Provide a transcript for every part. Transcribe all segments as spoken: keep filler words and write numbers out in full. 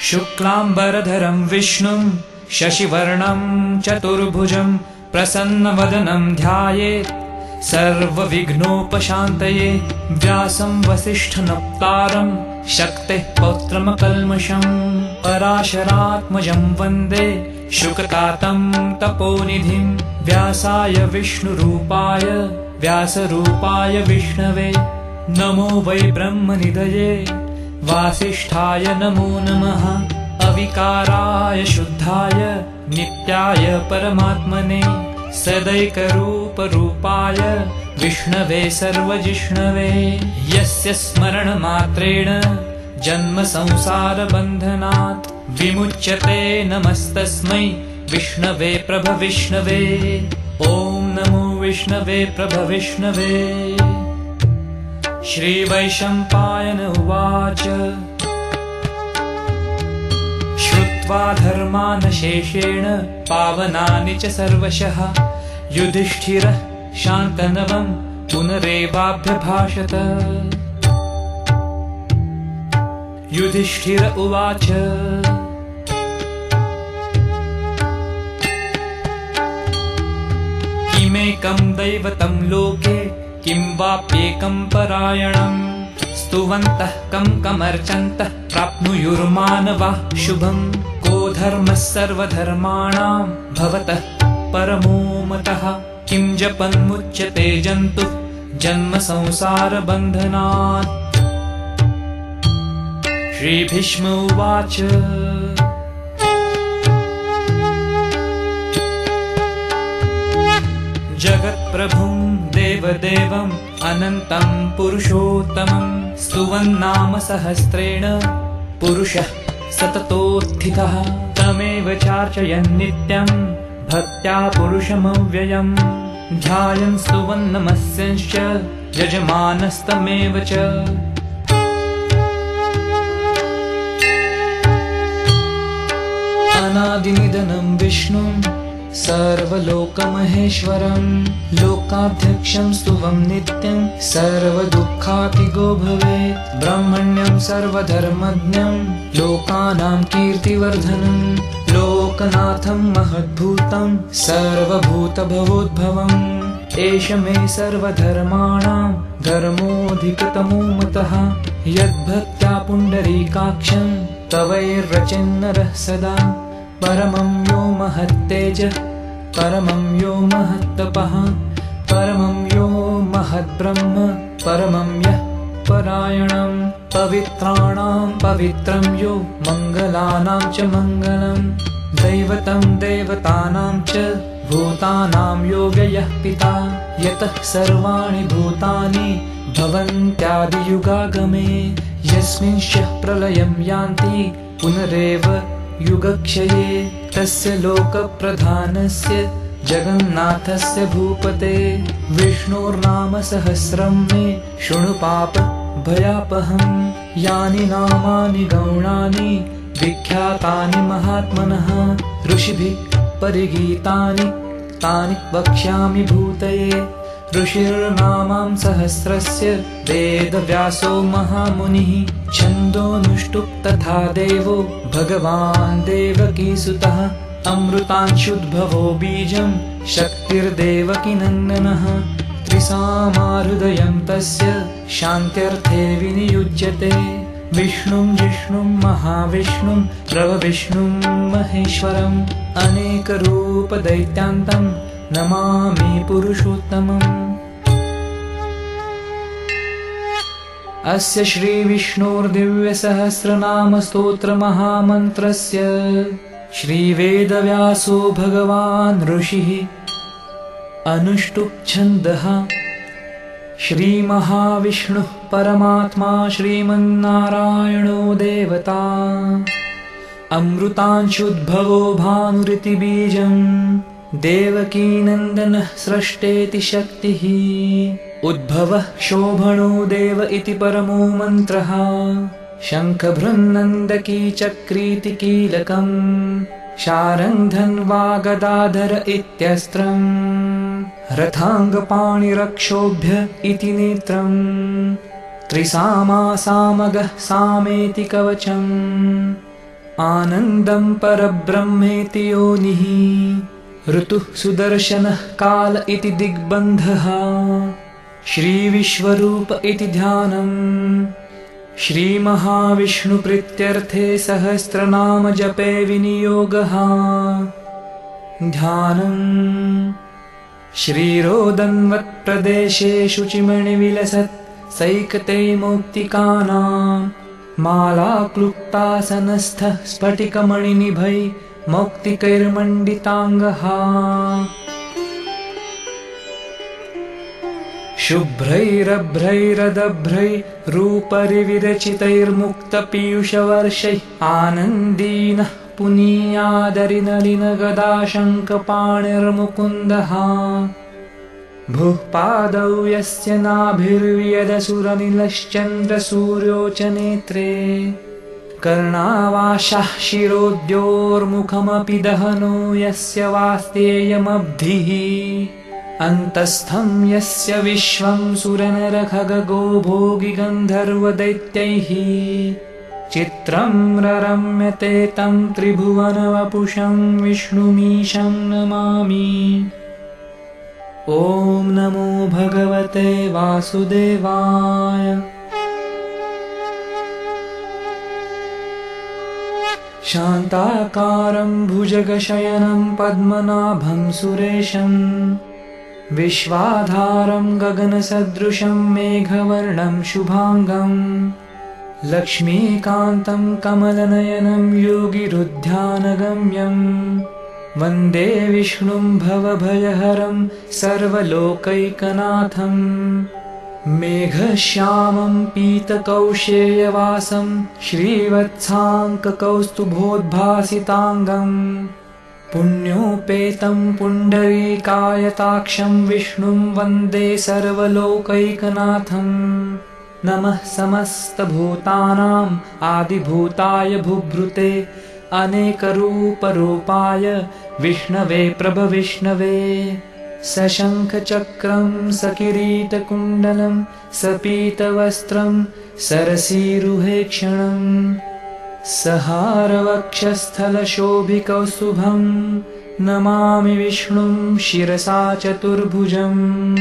शुक्लाम्बरधरं विष्णुं शशिवर्णं चतुर्भुजं प्रसन्नवदनं ध्यायेत् सर्वविघ्नोपशान्तये। व्यासं वसिष्ठनप्तारं शक्तेः पौत्रमकल्मषं पराशरात्मजं वन्दे शुकतातं तपोनिधिं। व्यासाय विष्णुरूपाय व्यासरूपाय विष्णवे नमो वै ब्रह्मनिधये वासिष्ठाय नमो नमः। अविकाराय शुद्धाय नित्याय परमात्मने सदैकरूपरूपाय विष्णवे सर्वजिष्णवे। यस्य स्मरणमात्रेण जन्मसंसारबन्धनात् विमुच्यते नमस्तस्मै विष्णवे प्रभविष्णवे। ॐ नमो विष्णवे प्रभविष्णवे। श्रीवैशम्पायन उवाच श्रुत्वा धर्मानशेषेण पावनानि च सर्वशः युधिष्ठिरः शान्तनवं पुनरेवाभ्यभाषत। युधिष्ठिर उवाच किमेकं दैवतं लोके किं वाप्येकं परायणम् स्तुवन्तः कं कमर्चन्तः प्राप्नुयुर्मानवाः शुभम्। को धर्मः सर्वधर्माणां भवतः परमो मतः किं जपन्मुच्यते जन्तुः जन्म संसारबन्धनात्। श्रीभीष्म उवाच जगत्प्रभुं देवदेवम् अनन्तं पुरुषोत्तमं स्तुवन्नाम सहस्रेण पुरुषः सततोत्थितः। तमेव चार्चयन् नित्यं भक्त्या पुरुषमव्ययम् ध्यायन् स्तुवन् नमस्यंश्च यजमानस्तमेव च। अनादिनिधनं विष्णुं सर्वलोकमहेश्वरं लोकाध्यक्षं स्तुवं नित्यं सर्वदुःखातिगो भवेत्। ब्रह्मण्यं सर्वधर्मज्ञं लोकानां कीर्तिवर्धनं लोकनाथं महद्भूतं सर्वभूतभवोद्भवम्। एष मे सर्वधर्माणां धर्मोऽधिकतमो मतः यद्भक्त्या पुण्डरीकाक्षं तवैर्रचन्नरः सदा। परमं यो महत्तेजः परमं यो महत्तपः परमं यो महद्ब्रह्म परमं यः परायणं। पवित्राणां पवित्रं यो मङ्गलानां च मङ्गलं दैवतं देवतानां च भूतानां यो व्ययः पिता। यतः सर्वाणि भूतानि भवन्त्यादियुगागमे यस्मिंश्च प्रलयं यान्ति पुनरेव युगक्षये। तस्य लोकप्रधानस्य जगन्नाथस्य भूपते विष्णोर्नाम सहस्रं मे शृणु पाप भयापहम्। यानि नामानि गौणानि विख्यातानि महात्मनः ऋषिभिः परिगीतानि तानि वक्ष्यामि भूतये। ऋषिर्नामां सहस्रस्य वेदव्यासो महामुनिः छन्दोनुष्टुप् तथा देवो भगवान् देवकीसुतः। अमृतांशुद्भवो बीजं शक्तिर्देवकीनन्दनः त्रिसामाहृदयं तस्य शान्त्यर्थे विनियुज्यते। विष्णुं जिष्णुं महाविष्णुं प्रभविष्णुं महेश्वरम् अनेकरूपदैत्यान्तं नमामि पुरुषोत्तमम्। अस्य श्रीविष्णोर्दिव्यसहस्रनामस्तोत्रमहामन्त्रस्य श्रीवेदव्यासो भगवान् ऋषिः अनुष्टुप् छन्दः। श्रीमहाविष्णुः परमात्मा श्रीमन्नारायणो देवता अमृतांशुद्भवो भानुरिति बीजम् देवकीनन्दनः स्रष्टेति शक्तिः। उद्भवः शोभनो देव इति परमो मन्त्रः शङ्खभृन्नन्दकी चक्रीति कीलकम् शारङ्गधन्वा गदाधर इत्यस्त्रम् रथाङ्गपाणिरक्षोभ्य इति नेत्रम् त्रिसामा सामगः सामेति कवचम् आनन्दं परब्रह्मेति योनिः ऋतुः सुदर्शनः काल इति दिग्बन्धः श्रीविश्वरूप इति ध्यानम् श्रीमहाविष्णुप्रीत्यर्थे सहस्रनाम जपे विनियोगः ध्यानम् श्रीरोदन्वत्प्रदेशे शुचिमणिविलसत् सैकते मौक्तिकानां माला क्लुप्तासनस्थः स्फटिकमणिनिभै मौक्तिकैर्मण्डिताङ्गः शुभ्रैरभ्रैरदभ्रैरूपरिविरचितैर्मुक्तपीयूषवर्षैः आनन्दीनः पुनीयादरिनलिनगदाशङ्कपाणिर्मुकुन्दः भुः पादौ यस्य नाभिर्व्यदसुरनिलश्चन्द्रसूर्यो च नेत्रे कर्णावाशाः शिरोद्योर्मुखमपि दहनो यस्य वास्तेयमब्धिः अन्तस्थं यस्य विश्वं सुरनरखगो भोगिगन्धर्वदैत्यैः चित्रं ररम्यते तं त्रिभुवनवपुषं विष्णुमीशं नमामि। ॐ नमो भगवते वासुदेवाय। शान्ताकारं भुजगशयनं पद्मनाभं सुरेशं विश्वाधारं गगनसदृशं मेघवर्णं शुभांगं लक्ष्मीकान्तं कमलनयनं योगिरुध्यानगम्यं वन्दे विष्णुं भवभयहरं सर्वलोकैकनाथं मेघश्यामं पीतकौशेयवासं श्रीवत्साङ्ककौस्तुभोद्भासिताङ्गं पुण्योपेतं पुण्डरीकायताक्षं विष्णुं वन्दे सर्वलोकैकनाथं नमः समस्तभूतानां आदिभूताय भूभृते अनेकरूपरूपाय विष्णवे प्रभविष्णवे सशङ्खचक्रं सकिरीटकुण्डलं सपीतवस्त्रं सरसीरुहेक्षणं सहारवक्षस्थलशोभिकौस्तुभं नमामि विष्णुं शिरसा चतुर्भुजम्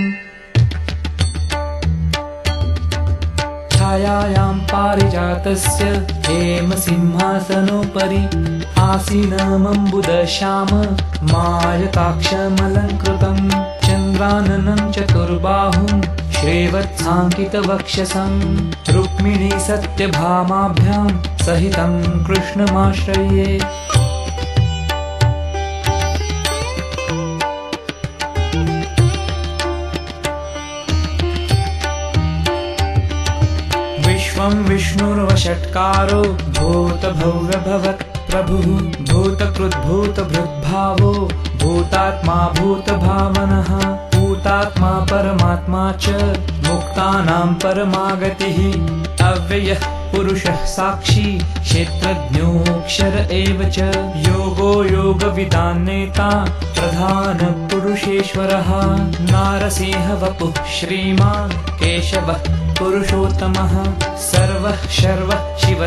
छायायां पारिजातस्य हेमसिंहासनोपरि आसीनमम्बुदश्याम मायताक्षमलङ्कृतं चन्द्राननं चतुर्बाहुं श्रीवत्साङ्कितवक्षसं रुक्मिणी सत्यभामाभ्यां सहितं कृष्णमाश्रये। विष्णुर्वषट्कारो भूतभव्यभवत् प्रभुः भूतकृद्भूतभृद्भावो भूतात्मा भूतभावनः भूतात्मा परमात्मा च मुक्तानां परमागतिः अव्ययः पुरुषः साक्षी क्षेत्रज्ञोऽक्षर एव च योगो योगविदान्नेता प्रधानपुरुषेश्वरः नारसिंह वपुः श्रीमान् केशवः पुरुषोत्तमः सर्वः शर्वः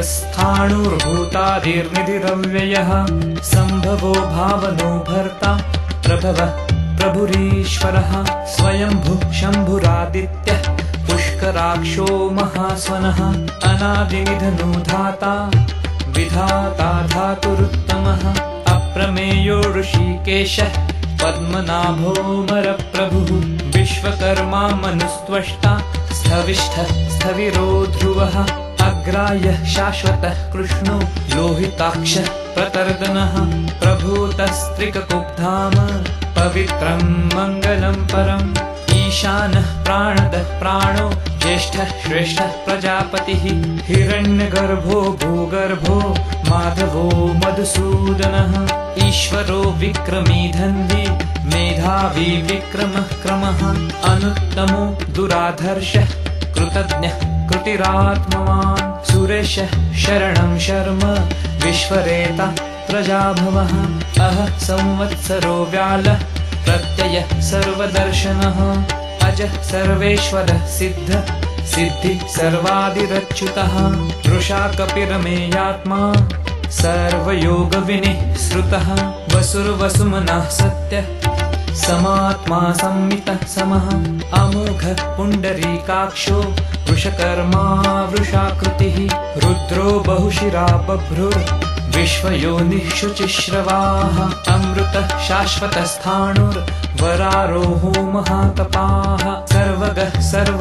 शिवस्थाणुर्भूतादिर्निधिरव्ययः सम्भवो भावनो भर्ता प्रभवः प्रभुरीश्वरः स्वयंभुः शम्भुरादित्यः पुष्कराक्षो महास्वनः अनादिनिधनो धाता विधाता धातुरुत्तमः अप्रमेयो ऋषिकेशः पद्मनाभोऽमरप्रभुः विश्वकर्मा मनुस्त्वष्टा स्थविष्ठः स्थविरो ध्रुवः अग्रायः शाश्वतः कृष्णो लोहिताक्षः प्रतर्दनः प्रभूतस्त्रिककुब्धाम पवित्रं मङ्गलं परम् ईशानः प्राणदः प्राणो ज्येष्ठः श्रेष्ठः प्रजापतिः हिरण्यगर्भो भूगर्भो माधवो मधुसूदनः ईश्वरो विक्रमी धन्वी मेधावी विक्रमः क्रमः अनुत्तमो दुराधर्षः कृतज्ञः कृतिरात्मवान् सुरेशः शरणं शर्म विश्वरेता प्रजाभवः अह संवत्सरो व्यालः प्रत्ययः सर्वदर्शनः अजः सर्वेश्वरः सिद्धः सिद्धि सर्वादिरच्युतः वृषा कपिरमेयात्मा सर्वयोगविनिःसृतः वसुर्वसुमनः सत्यः समात्मा संमितः समः अमोघः पुण्डरीकाक्षो वृषकर्मा वृषाकृतिः रुद्रो बहुशिरा बभ्रुर्विश्वयोनिः शुचिश्रवाः अमृतः शाश्वतस्थाणुर्वरारोहो महातपाः सर्वगः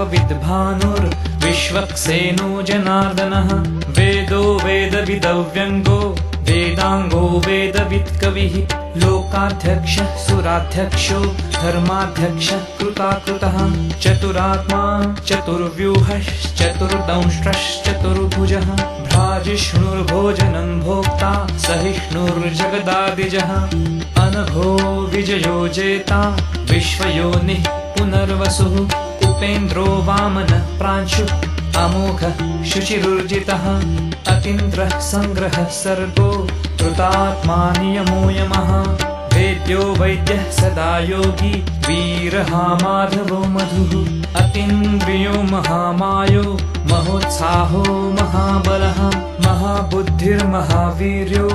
सर्वविद्भानुर्विश्वक्सेनो जनार्दनः वेदो वेदविदव्यङ्गो वेदांगो वेदवित्कविः लोकाध्यक्षः सुराध्यक्षो धर्माध्यक्षः कृताकृतः चतुरात्मा चतुर्व्यूहश्चतुर्दंष्ट्रश्चतुर्भुजः भ्राजिष्णुर्भोजनं भोक्ता सहिष्णुर्जगदादिजः अनघो विजयो जेता विश्वयोनिः पुनर्वसुः उपेन्द्रो वामनः प्रांशुः अमोघः शुचिरुर्जितः अतीन्द्रः संग्रहः सर्गो कृतात्मा नियमो यमः वेद्यो वैद्यः सदा योगी वीरः माधवो मधुः अतीन्द्रियो महामायो महोत्साहो महाबलः महाबुद्धिर्महावीर्यो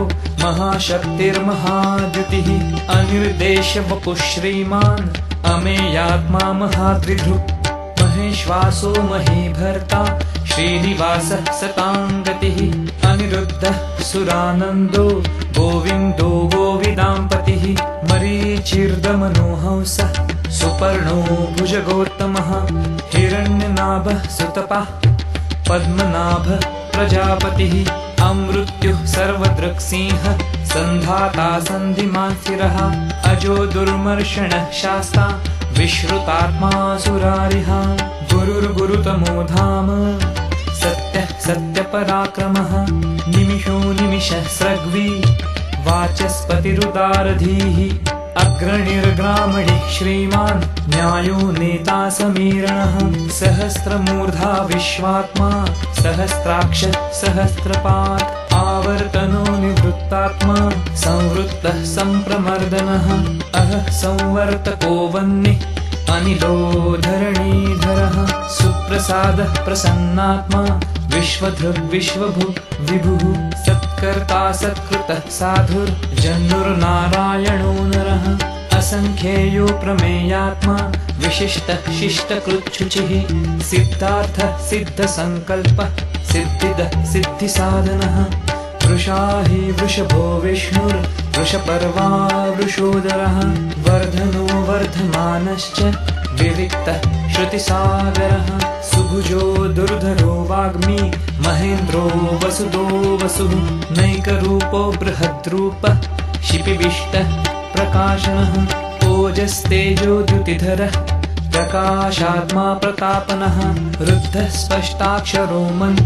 महाशक्तिर्महाद्युतिः अनिर्देशवपुः श्रीमान् अमेयात्मा महात्रिधृक् महेश्वासो महीभर्ता श्रीनिवासः सताङ्गतिः अनिरुद्धः सुरानन्दो गोविन्दो गोविदाम्पतिः मरीचिर्दमनोहंसः सुपर्णो भुजगोत्तमः हिरण्यनाभः सुतपः पद्मनाभः प्रजापतिः अमृत्युः सर्वदृक्सिंहः सन्धाता सन्धिमान् शिरः अजो दुर्मर्षणः शास्ता विश्रुतात्मा सुरारिः गुरुर्गुरुतमो धाम सत्यः सत्यपराक्रमः निमिषो निमिषः स्रग्वी वाचस्पतिरुदारधीः अग्रणिर्ग्रामणिः श्रीमान् न्यायो नेता समीरणः सहस्रमूर्धा विश्वात्मा सहस्राक्षः सहस्रपात् आवर्तनो निवृत्तात्मा संवृत्तः सम्प्रमर्दनः अहः संवर्तको वह्निः अनिलो धरणीधरः सुप्रसादः प्रसन्नात्मा विश्वधृग्विश्वभुक् विभुः सत्कर्ता सत्कृतः साधुर्जन्नुर्नारायणो नरः असंख्येयो प्रमेयात्मा विशिष्टः शिष्टकृच्छुचिः सिद्धार्थः सिद्धसङ्कल्पः सिद्धिदः सिद्धिसाधनः वृषाहि वृषभो विष्णुर्वृषपर्वा वृषोदरः वर्धनो वर्धमानश्च विविक्तः श्रुतिसागरः सुभुजो दुर्धरो वाग्मी महेन्द्रो वसुदो वसुः नैकरूपो बृहद्रूपः शिपिविष्टः प्रकाशनः ओजस्तेजो द्युतिधरः प्रकाशात्मा प्रतापनः रुद्धः स्पष्टाक्षरो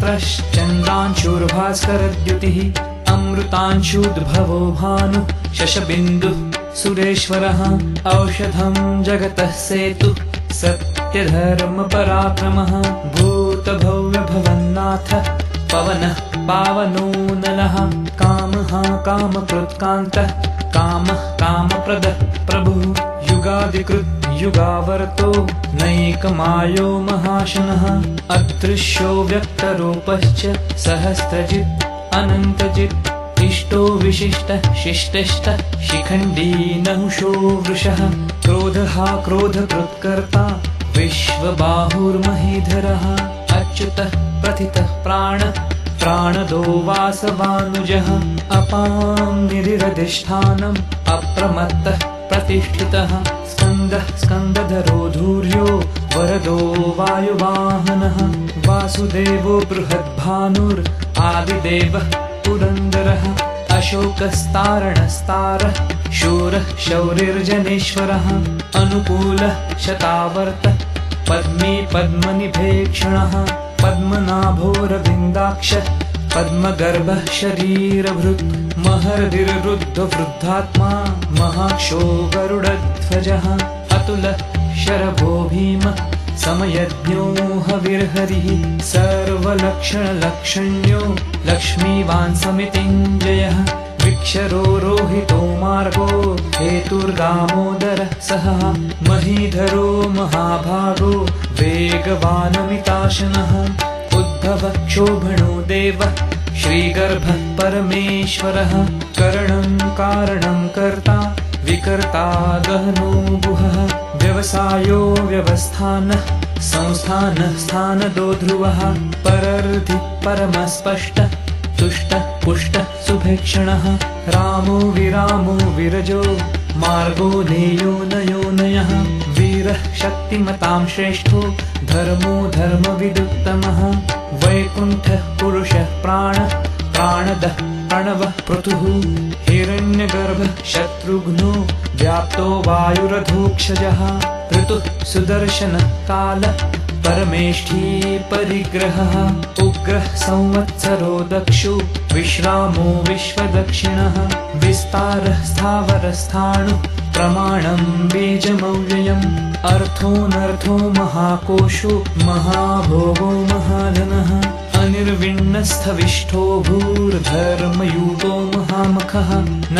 मन्त्रश्चन्द्रांशुर्भास्करद्युतिः अमृतांशुद्भवो भानु शशबिन्दुः सुरेश्वरः औषधं जगतः सेतुः सत्यधर्मपराक्रमः भूतभव्यभवन्नाथः पवनः पावनो नलः कामः कामकृत्कान्तः कामः कामप्रदः प्रभुः युगादिकृत् युगावर्तो नैकमायो महाशनः अदृश्यो व्यक्तरूपश्च सहस्रजित् अनन्तजित् इष्टो विशिष्टः शिष्टश्च शिखण्डी नहुषो वृषः क्रोधः क्रोधकृत्कर्ता विश्वबाहुर्महीधरः अच्युतः प्रथितः प्राणः प्राणदो वासवानुजः अपां निधिरधिष्ठानम् अप्रमत्तः प्रतिष्ठितः स्कन्दः स्कन्दधरो धूर्यो वरदो वायुवाहनः वासुदेवो बृहद्भानुर् आदिदेवः पुरन्दरः अशोकस्तारणस्तारः शूरः शौरिर्जनेश्वरः अनुकूलः शतावर्तः पद्मी पद्मनिभेक्षणः पद्मनाभोरविन्दाक्षः पद्मगर्भः शरीरभृत् महर्दिर्रुद्धवृद्धात्मा महाक्षो गरुडध्वजः अतुलः शरभो भीमः समयज्ञो हविर्हरिः सर्वलक्षणलक्षण्यो लक्ष्मीवान् समितिञ्जयः विक्षरो रोहितो मार्गो हेतुर्दामोदरः सहः महीधरो महाभागो वेगवानमिताशनः उद्भवः क्षोभणो देवः श्रीगर्भः परमेश्वरः करणं कारणं कर्ता विकर्ता गहनो गुहः व्यवसायो व्यवस्थानः संस्थानः स्थानदो ध्रुवः परर्धि परमस्पष्टः तुष्टः पुष्टः सुभीक्षणः रामो विरामो विरजो मार्गो नेयो नयो नयः वीरः शक्तिमतां श्रेष्ठो धर्मो धर्मविदुत्तमः वैकुण्ठः पुरुषः प्राणः प्राणदः प्रणवः पृथुः हिरण्यगर्भः शत्रुघ्नो व्याप्तो वायुरधोक्षजः ऋतुः सुदर्शनः कालः परमेष्ठी परिग्रहः उग्रः संवत्सरो दक्षो विश्रामो विश्वदक्षिणः विस्तारः स्थावरस्थाणुः प्रमाणं बीजमव्ययम् अर्थोऽनर्थो महाकोशो महाभोगो महाधनः अनिर्विण्णस्थविष्ठो भूर्धर्मयूतो महामखः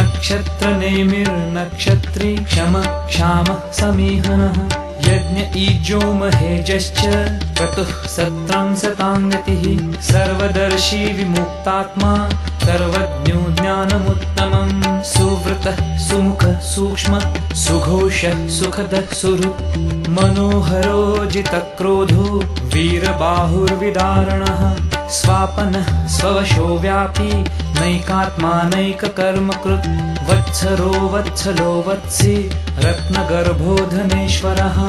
नक्षत्रनेमिर्नक्षत्री क्षम क्षामः समीहनः यज्ञ ईजो महेजश्च क्रतुः सत्रं सताङ्गतिः सर्वदर्शी विमुक्तात्मा सर्वज्ञो ज्ञानमुत्तमं सुव्रतः सुमुखः सूक्ष्म सुघोषः सुखदः सुहृत् मनोहरो जितक्रोधो वीरबाहुर्विदारणः स्वापनः स्ववशो व्यापी नैकात्मा नैककर्मकृत् वत्सरो वत्सलो वत्सी रत्नगर्भो धनेश्वरः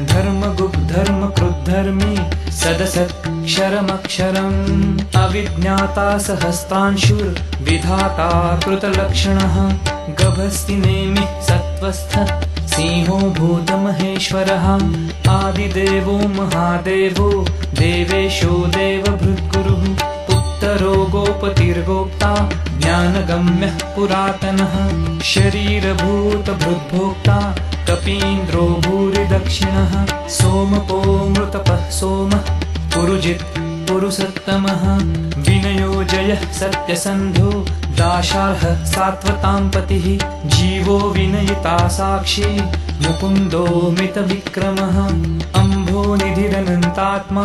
धर्मगुग्धर्मकृद्धर्मी सदसत्क्षरमक्षरम् अविज्ञाता सहस्रांशुर्विधाता कृतलक्षणः गभस्तिनेमिः सत्त्वस्थः सिंहो भूतमहेश्वरः आदिदेवो महादेवो देवेशो देवभृद्गुरुः उत्तरो गोपतिर्गोप्ता ज्ञानगम्यः पुरातनः शरीरभूतभृद्भोक्ता कपीन्द्रो भूरिदक्षिणः सोमपो मृतपः सोमः पुरुजित् पुरुषोत्तमः विनयो जयः सत्यसन्धो दाशार्हः सात्वतां पतिः जीवो विनयिता साक्षी मुकुन्दो मितविक्रमः अम्भोनिधिरनन्तात्मा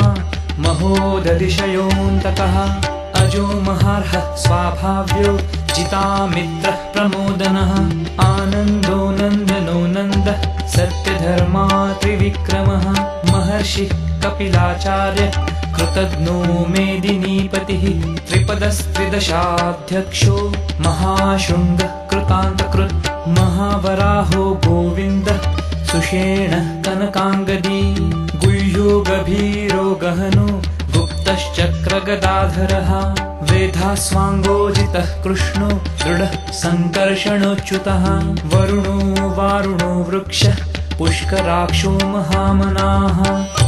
महोदधिशयोऽन्तकः अजो महार्हः स्वाभाव्यो जितामित्रः प्रमोदनः आनन्दो नन्दनो नन्दः सत्यधर्मा त्रिविक्रमः महर्षिः कपिलाचार्य कृतघ्नो मेदिनीपतिः त्रिपदस्त्रिदशाध्यक्षो महाशृङ्गः कृतान्तकृत् महावराहो गोविन्दः सुषेणः कनकाङ्गदी गुह्यो गभीरो गहनो गुप्तश्चक्रगदाधरः वेधास्वाङ्गोजितः कृष्णो दृढः सङ्कर्षणोच्युतः वरुणो वारुणो वृक्षः पुष्कराक्षो महामनाः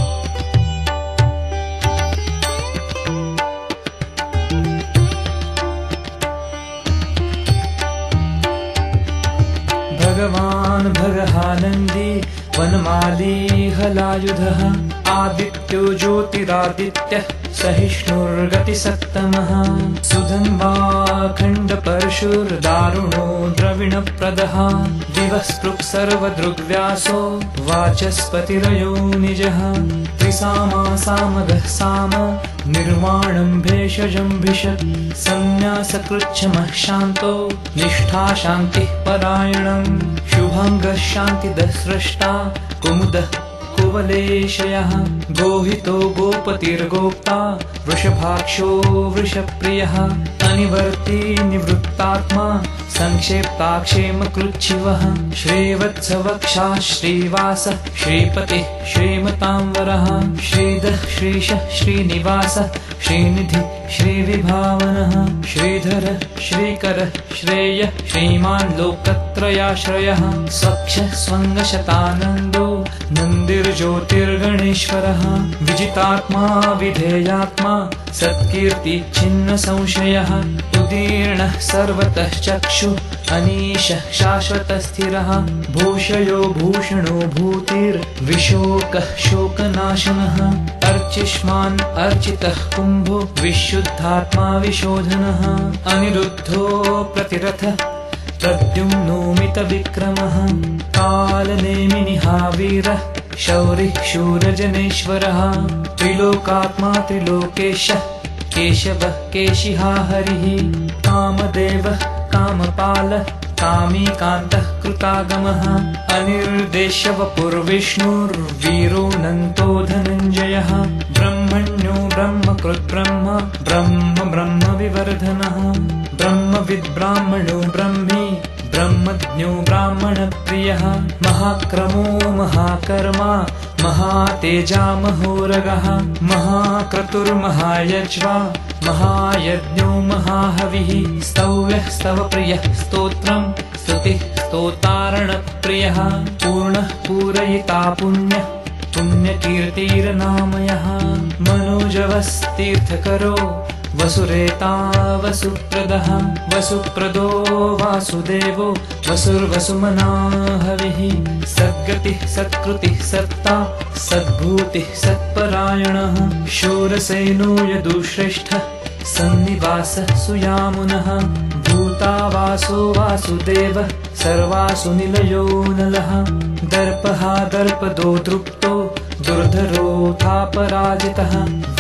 भगवान् भगहानन्दी वनमाली हलायुधः आदित्यो ज्योतिरादित्यः सहिष्णुर्गतिसत्तमः सुधन्वाखण्डपरशुर्दारुणो द्रविणप्रदः दिवः स्पृक् सर्वदृग्व्यासो वाचस्पतिरयो निजः त्रिसामा सामगः साम निर्वाणं भेषजं भिषत् संन्यासकृच्छमः शान्तो निष्ठा शान्तिः परायणं शुभाङ्गः शान्तिदः स्रष्टा कुमुदः कुवलेशयः गोहितो गोपतिर्गोप्ता वृषभाक्षो वृषप्रियः अनिवर्ती निवृत्तात्मा संक्षेप्ताक्षेमकृच्छिवः श्रीवत्सवक्षा श्रीवासः श्रीपतिः श्रीमतांवरः श्रीधः श्रीशः श्रीनिवासः श्रीनिधिः श्रीविभावनः श्रीधरः श्रीकरः श्रेयः श्रीमान् लोकत्रयाश्रयः स्वक्षः स्वङ्गशतानन्दो नन्दिर्ज्योतिर्गणेश्वरः विजितात्मा विधेयात्मा सत्कीर्ति छिन्न संशयः उदीर्णः सर्वतः चक्षु अनीशः शाश्वतस्थिरः भूषयो भूषणो भूतिर्विशोकः शोकनाशनः अर्चिष्मान् अर्चितः कुम्भो विशुद्धात्मा विशोधनः अनिरुद्धो प्रतिरथः प्रद्युम्नो मितविक्रमः कालनेमिनिहावीरः शौरिः शूरजनेश्वरः त्रिलोकात्मा त्रिलोकेशः केशवः केशिहा हरिः कामदेवः कामपालः कामीकान्तः कृतागमः अनिर्देश्य वपुर्विष्णुर्वीरोऽनन्तो धनञ्जयः ब्रह्मण्यो ब्रह्मकृद्ब्रह्म ब्रह्म ब्रह्म विवर्धनः ब्रह्मविद् ब्राह्मणो ब्रह्मी ब्रह्मज्ञो ब्राह्मणप्रियः महाक्रमो महाकर्मा महातेजा महोरगः महाक्रतुर्महायज्वा महायज्ञो महाहविः स्तव्यः स्तवप्रियः स्तोत्रं स्तुतिः स्तोतारणप्रियः पूर्णः पूरयिता पुण्यः पुण्यकीर्तिर्नामयः मनोजवस्तीर्थकरो वसुरेता वसुप्रदः वसुप्रदो वासुदेवो वसुर्वसुमना हविः सद्गतिः सत्कृतिः सत्ता सद्भूतिः सत्परायणः शूरसेनो यदुश्रेष्ठः सन्निवासः सुयामुनः भूतावासो वासुदेवः सर्वासु निलयो नलः दर्पः दर्पदो दृप्तो दुर्धरोऽथापराजितः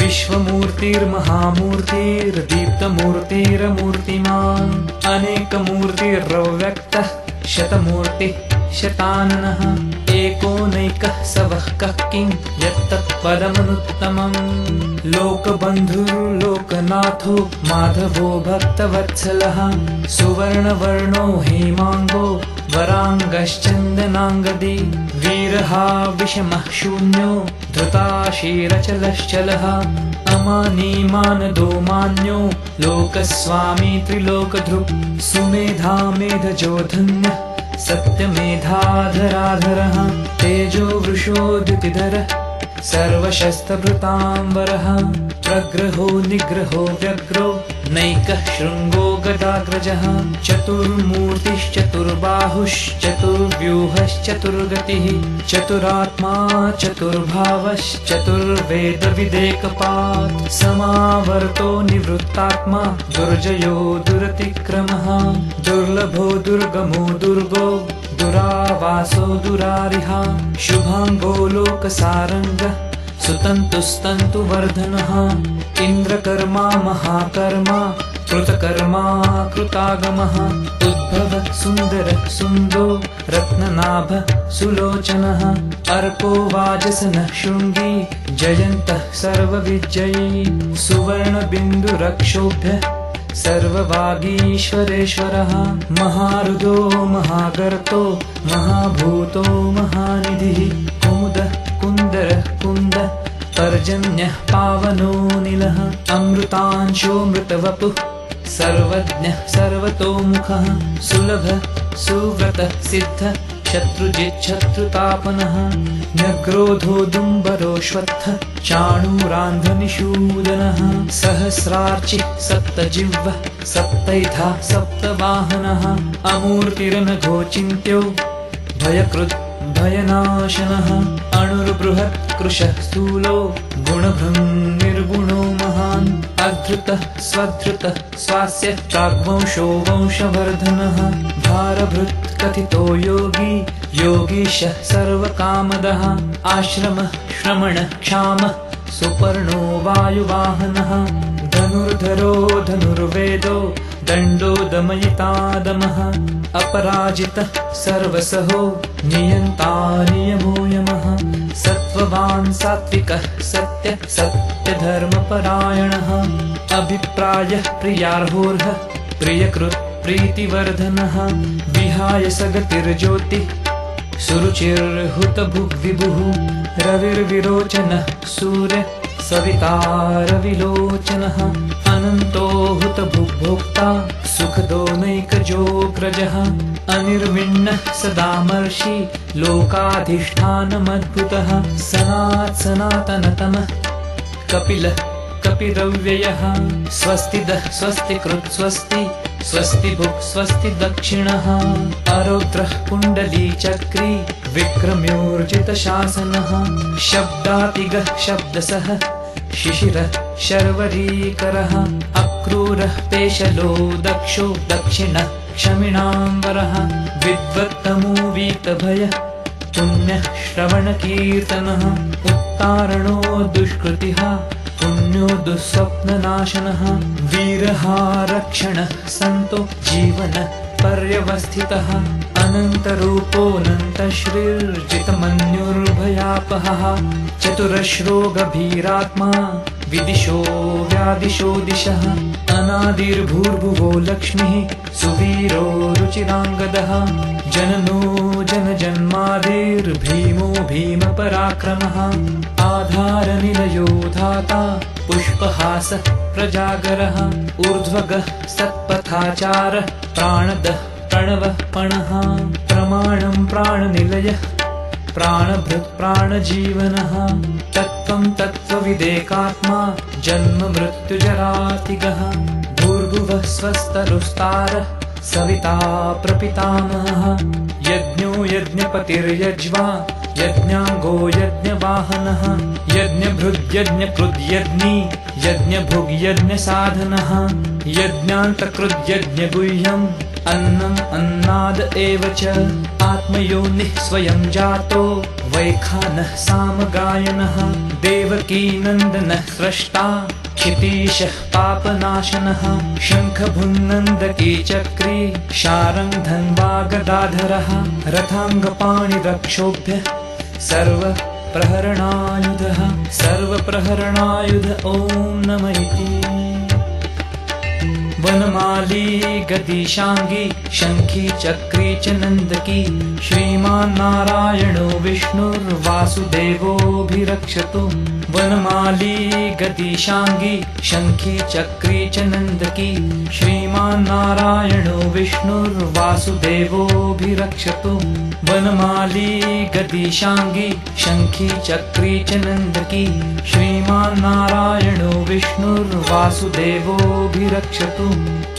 विश्वमूर्तिर्महामूर्तिर्दीप्तमूर्तिरमूर्तिमान् अनेकमूर्तिरव्यक्तः शतमूर्तिः शताननः एकोनैकः स वः कः किं यत्तत्पदमनुत्तमम् लोकबन्धुर्लोकनाथो माधवो भक्तवत्सलः सुवर्णवर्णो हेमाङ्गो वराङ्गश्चन्दनाङ्गदी वीरहा विषमः शून्यो धृताशीरचलश्चलः अमानीमानदो मान्यो लोकस्वामी त्रिलोकधृक् सुमेधा मेधजो धन्यः सत्यमेधाधराधरः तेजो वृषोद्युतिधरः सर्वशस्त्रभृताम्बरः प्रग्रहो निग्रहो व्यग्रो नैकः शृङ्गो गदाग्रजः चतुर्मूर्तिश्चतुर्बाहुश्चतुर्व्यूहश्चतुर्गतिः चतुरात्मा चतुर्भावश्चतुर्वेदविदेकपात् समावर्तो निवृत्तात्मा दुर्जयो दुरतिक्रमः दुर्लभो दुर्गमो दुर्गो दुरावासो दुरारिहा शुभाङ्गो लोकसारङ्गः सुतन्तुस्तन्तुवर्धनः इन्द्रकर्मा महाकर्मा कृतकर्मा कृतागमः उद्भवः सुन्दरः सुन्दो रत्ननाभः सुलोचनः अर्को वाजसनः शृङ्गी जयन्तः सर्वविजयी सुवर्णबिन्दुरक्षोभ्यः सर्ववागीश्वरेश्वरः महारुदो महागर्तो महाभूतो महानिधिः कुमुदः कुन्दरः कुन्दः पर्जन्यः पावनो नीलः अमृतांशो मृतवपुः सर्वज्ञः सर्वतोमुखः सुलभः सुव्रतः सिद्धः शत्रुजिच्छत्रुतापनः न्यग्रोधोदुम्बरोऽश्वत्थः चाणूरान्धनिषूदनः सहस्रार्चिः सप्तजिह्वः सप्तैधा सप्तवाहनः अमूर्तिरनघोचिन्त्यो भयकृत् भयनाशनः अणुर्बृहत् कृशः स्थूलो गुणभृङ् निर्गुणो महान् अधृतः स्वधृतः स्वास्य प्राग्वंशो वंशवर्धनः भारभृत् कथितो योगी योगीशः सर्वकामदः आश्रमः श्रमणः क्षामः सुपर्णो वायुवाहनः धनुर्धरो धनुर्वेदो दण्डो दमयितादमः अपराजितः सर्वसहो नियन्ता नियमो यमः सत्त्ववान् सात्विकः सत्य सत्यधर्मपरायणः अभिप्रायः प्रियार्होर्हः प्रियकृत् प्रीतिवर्धनः विहाय सगतिर्ज्योतिः सुरुचिर्हुतभुग्विभुः रविर्विरोचनः सूर्य सवितारविलोचनः अनन्तो हुतभुग्भोक्ता सुखदो नैकजोऽग्रजः अनिर्विण्णः सदामर्षि लोकाधिष्ठानमद्भुतः सनात् सनातनतमः कपिलः कपिरव्ययः स्वस्तिदः स्वस्तिकृत् स्वस्ति स्वस्ति भुक् स्वस्ति दक्षिणः अरौद्रः कुण्डलीचक्री विक्रम्योर्जितशासनः शब्दातिगः शब्दसः शिशिरः शर्वरीकरः अक्रूरः पेशलो दक्षो दक्षिणः क्षमिणाम्बरः विद्वत्तमो वीतभयः पुण्यः श्रवणकीर्तनः उत्तारणो दुष्कृतिः पुण्य मन्यो दुःस्वप्ननाशनः वीरहारक्षणः सन्तो जीवन पर्यवस्थितः अनन्तरूपोऽनन्तश्रीर्जितमन्युर्भयापहः चतुरश्रो गभीरात्मा विदिशो व्यादिशो दिशः अनादिर्भूर्भुवो लक्ष्मीः सुवीरो रुचिराङ्गदः जननो जनजन्मादिर्भीमो भीमपराक्रमः आधारनिलयो धाता पुष्पहासः प्रजागरः ऊर्ध्वगः सत्पथाचारः प्राणदः प्रणवः पणः प्रमाणं प्राणनिलयः प्राणभृत् प्राणजीवनः तत्त्वं तत्त्वविदेकात्मा जन्म मृत्युजरातिगः भूर्भुवः स्वस्तरुस्तारः सविता प्रपितामहः यज्ञो यज्ञपतिर्यज्वा यज्ञाङ्गो यज्ञवाहनः यज्ञभृद्यज्ञकृद्यज्ञी यज्ञभुग्यज्ञसाधनः यज्ञान्तकृद्यज्ञगुह्यम् अन्नम् अन्नाद एव च आत्मयोनिः स्वयं जातो वैखानः सामगायनः देवकीनन्दनः स्रष्टा क्षितीशः पापनाशनः शङ्खभुन्नन्दकी चक्री शारङ्गधन्वा गदाधरः रथाङ्गपाणिरक्षोभ्यः सर्वप्रहरणायुधः सर्वप्रहरणायुध ॐ नमः इति वनमाली गदिशाङ्गी शङ्खी चक्री च नन्दकी श्रीमान्नारायणो विष्णुर्वासुदेवोऽभिरक्षतु वनमाली गदिशाङ्गी शङ्खी चक्री च नन्दकी श्रीमान्नारायणो विष्णुर्वासुदेवोऽभिरक्षतु वनमाली गदिशाङ्गी शङ्खी चक्री च नन्दकी श्रीमान्नारायणो विष्णुर्वासुदेवोऽभिरक्षतु